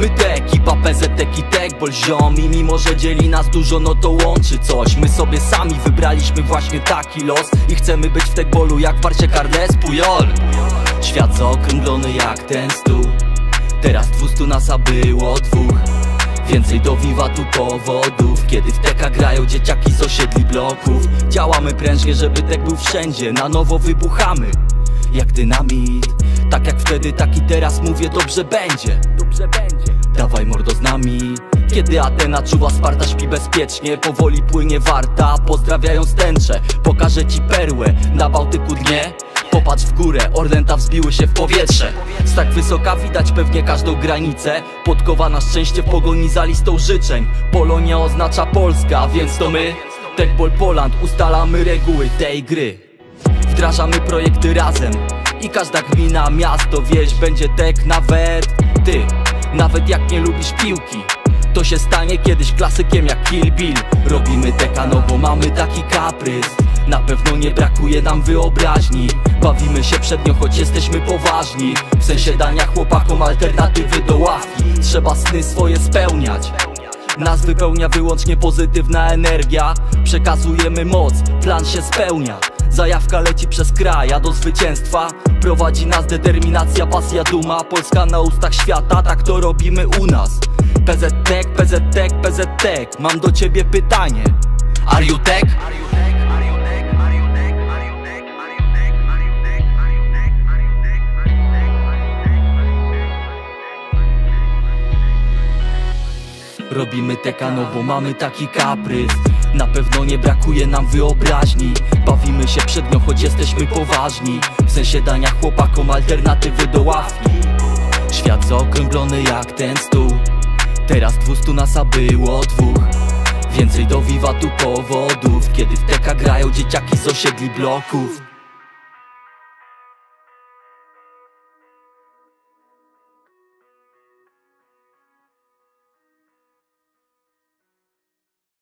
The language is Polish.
My te ekipa PZT i Tekbol ziom. I mimo, że dzieli nas dużo, no to łączy coś. My sobie sami wybraliśmy właśnie taki los i chcemy być w Tekbolu jak w Barcie Carles Pujol. Świat zaokrąglony jak ten stół, teraz 200 nas, a było 2. Więcej do wiwatu powodów, kiedy w teka grają dzieciaki z osiedli bloków. Działamy prężnie, żeby tek był wszędzie, na nowo wybuchamy jak dynamit. Tak jak wtedy, tak i teraz mówię, dobrze będzie. Dawaj mordo z nami. Kiedy Atena czuwa, Sparta śpi bezpiecznie. Powoli płynie Warta, pozdrawiając tęczę. Pokażę ci perłę na Bałtyku dnie. Popatrz w górę, Orlęta wzbiły się w powietrze. Z tak wysoka widać pewnie każdą granicę. Podkowa na szczęście w pogoni za listą życzeń. Polonia oznacza Polska, więc to my, Tekbol Poland, ustalamy reguły tej gry. Wdrażamy projekty razem i każda gmina, miasto, wieś będzie tek nawet ty. Nawet jak nie lubisz piłki, to się stanie kiedyś klasykiem jak Kill Bill. Robimy teka, no bo mamy taki kaprys. Na pewno nie brakuje nam wyobraźni. Bawimy się przednio, choć jesteśmy poważni. W sensie dania chłopakom alternatywy do ławki. Trzeba sny swoje spełniać. Nas wypełnia wyłącznie pozytywna energia. Przekazujemy moc, plan się spełnia. Zajawka leci przez kraj, a do zwycięstwa prowadzi nas determinacja, pasja, duma. Polska na ustach świata, tak to robimy u nas. PZTek, PZTek, PZTek. Mam do ciebie pytanie. Are you tek? Robimy teka, no bo mamy taki kaprys. Na pewno nie brakuje nam wyobraźni. Bawimy się przednio, choć jesteśmy poważni. W sensie dania chłopakom alternatywy do ławki. Świat zaokrąglony jak ten stół, teraz 200 nas, a było 2. Więcej do wiwatu powodów, kiedy w teka grają dzieciaki z osiedli bloków.